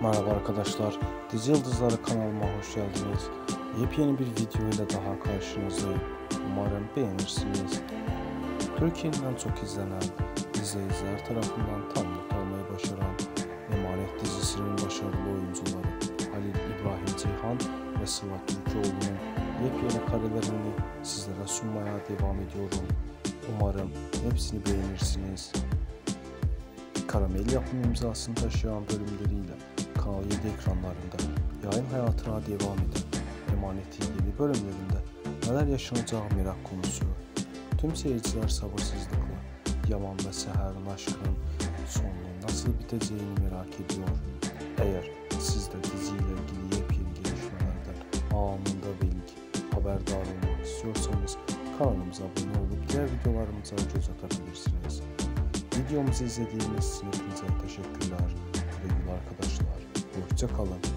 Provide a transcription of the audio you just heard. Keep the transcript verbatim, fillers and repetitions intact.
Merhaba arkadaşlar, Dizi Yıldızları kanalıma hoş geldiniz. Yepyeni bir video ile daha karşınızdayım. Umarım beğenirsiniz. Türkiye'nin en çok izlenen, izleyiciler tarafından tanınık olmayı başaran Emanet dizisinin başarılı oyuncuları Halil İbrahim Ceyhan ve Sıla Türkoğlu'nun yepyeni karelerini sizlere sunmaya devam ediyorum. Umarım hepsini beğenirsiniz. Karamel yapım imzasını taşıyan bölümleriyle Kanal yedi ekranlarında yayın hayatına devam eden Emanet'in yeni bölümlerinde neler yaşanacağı merak konusu. Tüm seyirciler sabırsızlıkla Yaman ve Seher'in aşkının sonunun nasıl biteceğini merak ediyor. Eğer siz de diziyle ilgili yepyeni gelişmelerden anında bilgi haberdar olmak istiyorsanız kanalımıza abone olup diğer videolarımıza göz atabilirsiniz. Videomuzu izlediğiniz için hepinize teşekkürler. Sevgili arkadaşlar, hoşça kalın.